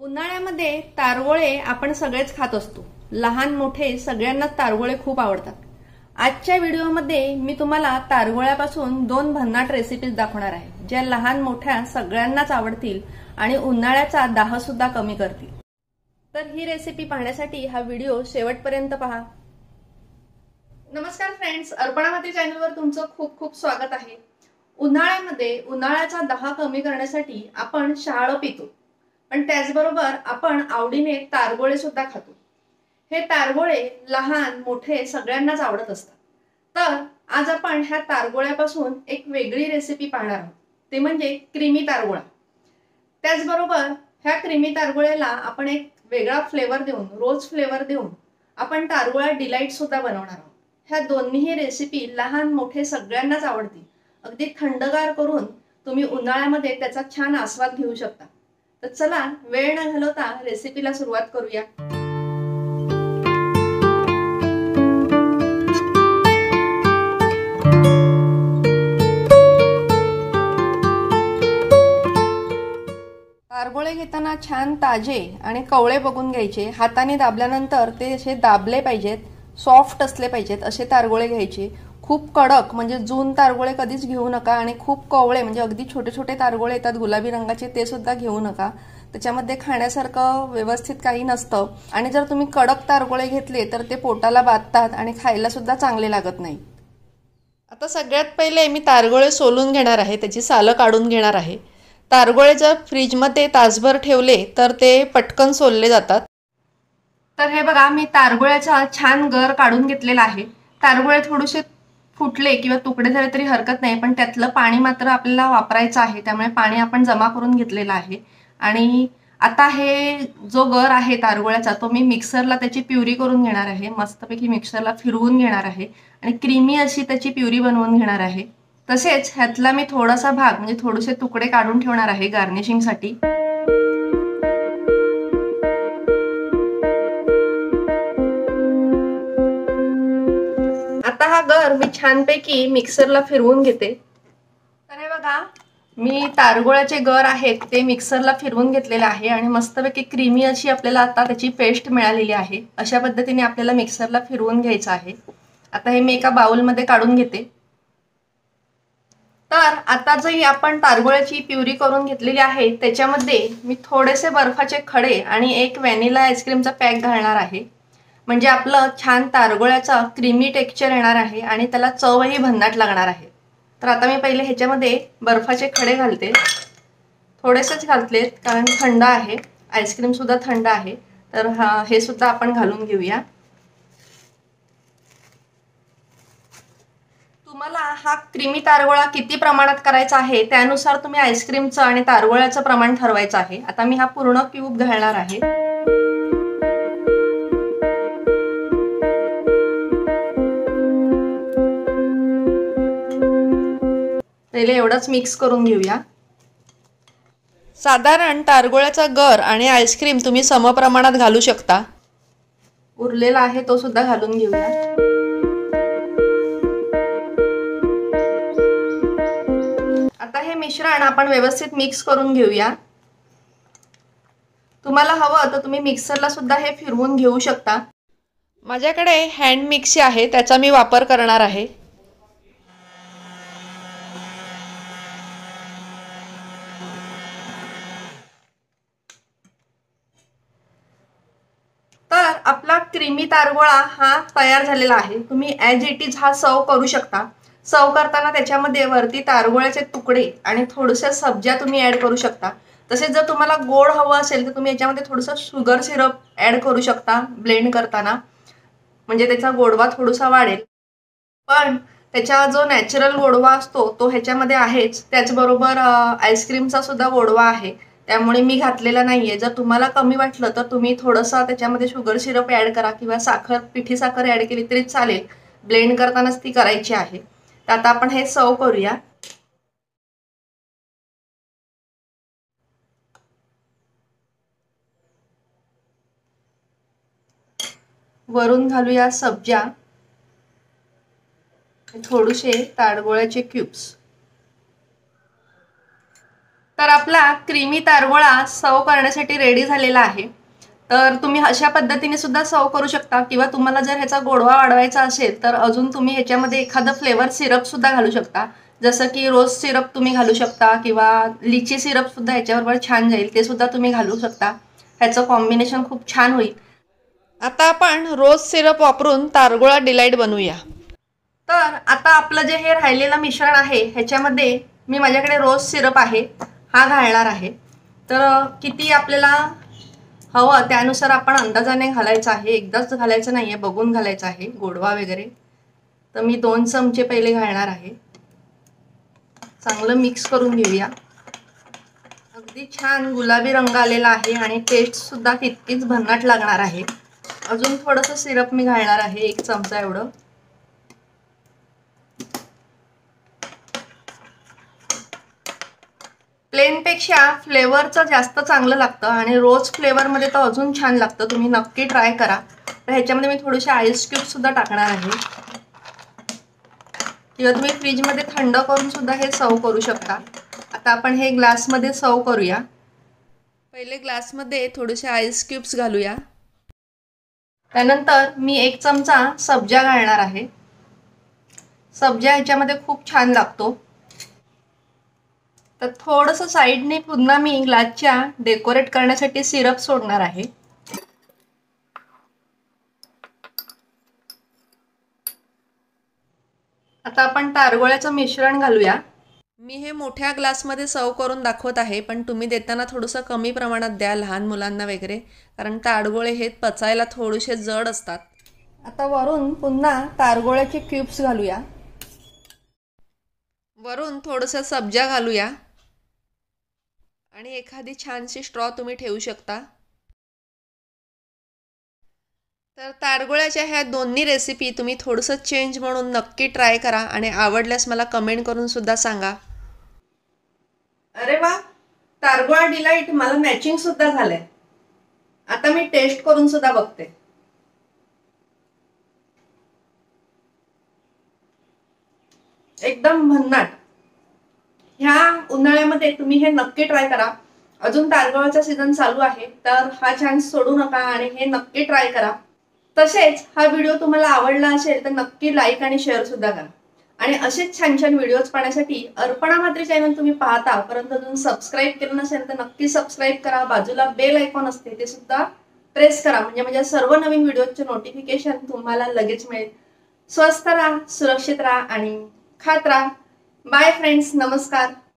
उन्हाळ्यामध्ये तारगोळे आपण सगळेच खात असतो। लहान मोठे सगळ्यांनाच तारगोळे खूप आवडतात। आजच्या व्हिडिओमध्ये मी तुम्हाला तारगोळ्यापासून 2 भन्नाट रेसिपीज दाखवणार आहे, ज्या लहान मोठ्या सगळ्यांनाच आवडतील आणि उन्हाळ्याचा दाह सुद्धा कमी करतील। तर ही रेसिपी पाहण्यासाठी हा व्हिडिओ शेवटपर्यंत पहा। नमस्कार फ्रेंड्स, अर्पणा माती चॅनलवर तुमचं खूप खूप स्वागत आहे। उन्हाळ्यामध्ये उन्हाळ्याचा दाह कमी करण्यासाठी आपण शहाळं पितो, पण त्याचबरोबर आपण आवडीने तारगोळे सुद्धा खातो। हे तारगोळे लहान मोठे सगळ्यांनाच आवडत असतात। तर आज आपण ह्या तारगोळ्यापासून एक वेगळी रेसिपी पाहणार आहोत, ते म्हणजे क्रीमी तारगोळा। त्याचबरोबर ह्या क्रीमी तारगोळ्याला आपण एक वेगळा फ्लेवर देऊन, रोज फ्लेवर देऊन आपण तारगोळा डिलाइट सुद्धा बनवणार आहोत। ह्या दोन्ही रेसिपी लहान मोठे सगळ्यांनाच आवडतील। अगदी थंडगार करून तुम्ही उन्हाळ्यामध्ये त्याचा छान आस्वाद घेऊ शकता। तर चला वेळ न घालवता रेसिपीला सुरुवात करूया। तारगोळे घेताना छान ताजे आणि कवळे बघून घ्यायचे। हाताने दाबल्यानंतर ते असे दाबले पाहिजेत, सॉफ्ट असले पाहिजेत असे तारगोळे घ्यायचे। खूप कडक म्हणजे जून तारगोळे कधीच घेऊ नका आणि खूप कवळे म्हणजे अगदी छोटे छोटे तारगोळे येतात गुलाबी रंगाचे, ते सुद्धा घेऊ नका। त्याच्यामध्ये खाण्यासारखं व्यवस्थित काही नसतं आणि जर तुम्ही कडक तारगोळे घेतले तर ते पोटाला बाधतात आणि खायला सुद्धा चांगले लागत नाही। आता सगळ्यात पहिले मी तारगोळे सोलून घेणार आहे, त्याची सालं काढून घेणार आहे। तारगोळे जर फ्रीजमध्ये तासभर ठेवले तर ते पटकन सोलले जातात। तर हे बघा, मी तारगोळ्याचा छान गर काढून घेतलेला आहे। तारगोळे थोडेसे फुटले किंवा तुकडे झाले तरी हरकत नाही, पण त्यातलं पाणी मात्र आपल्याला वापरायचं आहे, त्यामुळे पाणी आपण जमा करून घेतलेलं आहे। आणि आता हे जो गर आहे तारगोळ्याचा तो मी मिक्सरला त्याची प्युरी करून घेणार आहे। मस्तपैकी मिक्सरला फिरवून घेणार आहे आणि क्रीमी अशी त्याची प्युरी बनवून घेणार आहे। तसेच ह्यातला मी थोडासा भाग म्हणजे थोडेसे तुकडे काढून ठेवणार आहे गार्निशिंगसाठी। आता हा गर मी छानपैकी मिक्सरला फिरवून घेते। तर हे बघा, मी तारगोळ्याचे गर आहेत ते मिक्सरला फिरवून घेतलेले आहे आणि मस्तपैकी क्रीमी अशी आपल्याला आता त्याची पेस्ट मिळालेली आहे। अशा पद्धतीने आपल्याला मिक्सरला फिरवून घ्यायचं आहे। आता हे मी एका बाउलमध्ये काढून घेते। तर आता जी आपण तारगोळ्याची प्युरी करून घेतलेली आहे त्याच्यामध्ये मी थोडेसे बर्फाचे खडे आणि एक व्हॅनिला आईस्क्रीमचा पॅक घालणार आहे, म्हणजे आपलं छान तारगोळ्याचा क्रीमी टेक्स्चर येणार आहे आणि त्याला चवही भन्नाट लागणार आहे। तर आता मी पहिले ह्याच्यामध्ये बर्फाचे खडे घालते, थोडेसेच घालतलेत कारण थंड आहे, आईस्क्रीम सुद्धा थंड आहे। तर हे सुद्धा आपण घालून घेऊया। तुम्हाला हा क्रीमी तारगोळा किती प्रमाणात करायचा आहे त्यानुसार तुम्ही आईस्क्रीमचं आणि तारगोळ्याचं प्रमाण ठरवायचं आहे। आता मी हा पूर्ण क्यूब घालणार आहे। पहिले एवढंच मिक्स करून घेऊया। साधारण तारगोळ्याचा गर आणि आईस्क्रीम तुम्ही समप्रमाणात घालू शकता। उरलेला आहे तो सुद्धा घालून घेऊया। आता हे मिश्रण आपण व्यवस्थित मिक्स करून घेऊया। तुम्हाला हवं तर तुम्ही मिक्सरला सुद्धा हे फिरवून घेऊ शकता। माझ्याकडे हँड मिक्सी आहे, त्याचा मी वापर करणार आहे। तर आपला क्रीमी तारगोळा हा तयार झालेला आहे। तुम्ही ॲज इट इज हा सर्व करू शकता। सर्व करताना त्याच्यामध्ये वरती तारगोळ्याचे तुकडे आणि थोडेसे सब्जा तुम्ही ॲड करू शकता। तसेच जर तुम्हाला गोड हवं असेल तर तुम्ही याच्यामध्ये थोडंसं शुगर सिरप ॲड करू शकता ब्लेंड करताना, म्हणजे त्याचा गोडवा थोडासा वाढेल। पण त्याचा जो नॅचरल गोडवा असतो तो ह्याच्यामध्ये आहेच, त्याचबरोबर आईस्क्रीमचा सुद्धा गोडवा आहे, त्यामुळे मी घातलेला नाहीये। जर तुम्हाला कमी वाटलं तर तुम्ही थोडंसं त्याच्यामध्ये शुगर सिरप ॲड करा किंवा साखर, पिठी साखर ॲड केली तरी चालेल, ब्लेंड करतानाच ती करायची आहे। तर आता आपण हे सर्व करूया। वरून घालूया सब्जा, थोडेसे तारगोळ्याचे क्यूब्स। तर आपला क्रीमी तारगोळा सर्व करण्यासाठी रेडी झालेला आहे। तर तुम्ही अशा पद्धतीने सुद्धा सर्व करू शकता, किंवा तुम्हाला जर ह्याचा गोडवा वाढवायचा असेल तर अजून तुम्ही ह्याच्यामध्ये एखादं फ्लेवर सिरप सुद्धा घालू शकता, जसं की रोज सिरप तुम्ही घालू शकता, किंवा लिची सिरप सुद्धा ह्याच्याबरोबर छान जाईल, ते सुद्धा तुम्ही घालू शकता। ह्याचं कॉम्बिनेशन खूप छान होईल। आता आपण रोज सिरप वापरून तारगोळा डिलाईट बनवूया। तर आता आपलं जे हे राहिलेलं मिश्रण आहे ह्याच्यामध्ये मी माझ्याकडे रोज सिरप आहे हा घालणार आहे। तर किती आपल्याला हवं त्यानुसार आपण अंदाजाने घालायचं आहे, एकदाच घालायचं नाहीये, बघून घालायचं आहे गोडवा वगैरे। तर मी 2 चमचे पहिले घालणार आहे। चांगलं मिक्स करून घेऊया। अगदी छान गुलाबी रंग आलेला आहे आणि टेस्ट सुद्धा तितकीच भन्नाट लागणार आहे। अजून थोडंसं सिरप मी घालणार आहे, 1 चमचा एवढं। प्लेन पेक्षा फ्लेवरचं जास्त चांगलं लागतं आणि रोज फ्लेवरमध्ये तर अजून छान लागतं, तुम्ही नक्की ट्राय करा। तर ह्याच्यामध्ये मी थोडेसे आईस क्यूब सुद्धा टाकणार आहे, किंवा तुम्ही फ्रीजमध्ये थंड करून सुद्धा हे सर्व करू शकता। आता आपण हे ग्लासमध्ये सर्व करूया। पहिले ग्लासमध्ये थोडेसे आईस क्यूब्स घालूया। त्यानंतर मी 1 चमचा सब्जा घालणार आहे। सब्जा ह्याच्यामध्ये खूप छान लागतो। तर थोडंसं साईडने पुन्हा मी ग्लासच्या डेकोरेट करण्यासाठी सिरप सोडणार आहे। आता आपण तारगोळ्याचं मिश्रण घालूया। मी हे मोठ्या ग्लासमध्ये सर्व करून दाखवत आहे, पण तुम्ही देताना थोडंसं कमी प्रमाणात द्या लहान मुलांना वगैरे, कारण तारगोळे हे पचायला थोडेसे जड असतात। आता वरून पुन्हा तारगोळ्याचे क्यूब्स घालूया। वरून थोडंसं सब्जा घालूया आणि एखादी छानशी स्ट्रॉ तुम्ही ठेवू शकता। तर तारगोळ्याच्या ह्या दोन्ही रेसिपी तुम्ही थोडंसं चेंज म्हणून नक्की ट्राय करा आणि आवडल्यास मला कमेंट करून सुद्धा सांगा। अरे वा, तारगोळा डिलाईट मला मॅचिंग सुद्धा झालंय। आता मी टेस्ट करून सुद्धा बघते। एकदम भन्नाट। ह्या उन्हाळ्यामध्ये तुम्ही हे नक्की ट्राय करा। अजून तारगोळाचा सीझन चालू आहे, तर हा चान्स सोडू नका आणि हे नक्की ट्राय करा। तसेच हा व्हिडिओ तुम्हाला आवडला असेल तर नक्की लाईक आणि शेअर सुद्धा करा। आणि असेच छान छान व्हिडिओज पाहण्यासाठी अर्पणा म्हात्रे चॅनल तुम्ही पाहता, परंतु अजून सबस्क्राईब केलं नसेल तर नक्की सबस्क्राईब करा। बाजूला बेल आयकॉन असते ते सुद्धा प्रेस करा, म्हणजे माझ्या सर्व नवीन व्हिडिओचे नोटिफिकेशन तुम्हाला लगेच मिळेल। स्वस्थ राहा, सुरक्षित राहा आणि खात राहा। बाय फ्रेंड्स, नमस्कार।